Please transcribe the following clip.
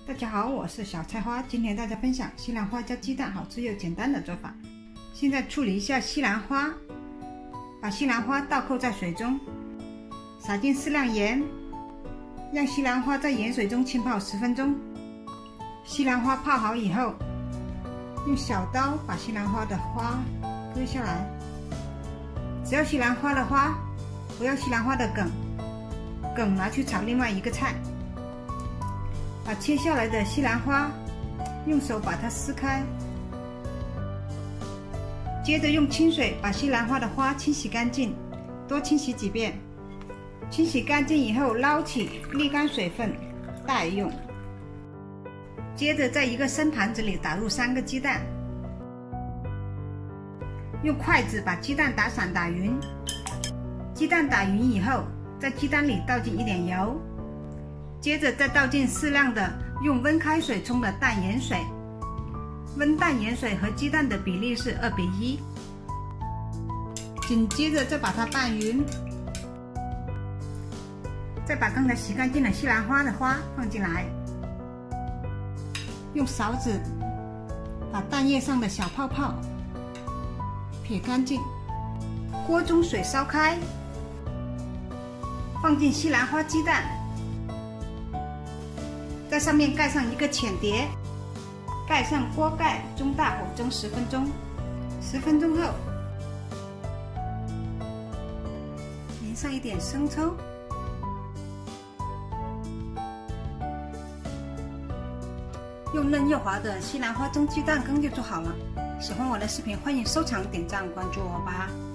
大家好，我是小菜花，今天大家分享西兰花加鸡蛋好吃又简单的做法。现在处理一下西兰花，把西兰花倒扣在水中，撒进适量盐，让西兰花在盐水中浸泡10分钟。西兰花泡好以后，用小刀把西兰花的花割下来，只要西兰花的花，不要西兰花的梗，梗拿去炒另外一个菜。把切下来的西兰花用手把它撕开，接着用清水把西兰花的花清洗干净，多清洗几遍。清洗干净以后捞起，沥干水分，待用。接着在一个深盘子里打入3个鸡蛋，用筷子把鸡蛋打散打匀。鸡蛋打匀以后，在鸡蛋里倒进一点油，接着再倒进适量的用温开水冲的淡盐水，温淡盐水和鸡蛋的比例是2:1。紧接着再把它拌匀，再把刚才洗干净的西兰花的花放进来，用勺子把蛋液上的小泡泡撇干净。锅中水烧开，放进西兰花鸡蛋，在上面盖上一个浅碟，盖上锅盖，中大火蒸10分钟。10分钟后，淋上一点生抽，用嫩又滑的西兰花蒸鸡蛋羹就做好了。喜欢我的视频，欢迎收藏、点赞、关注我吧。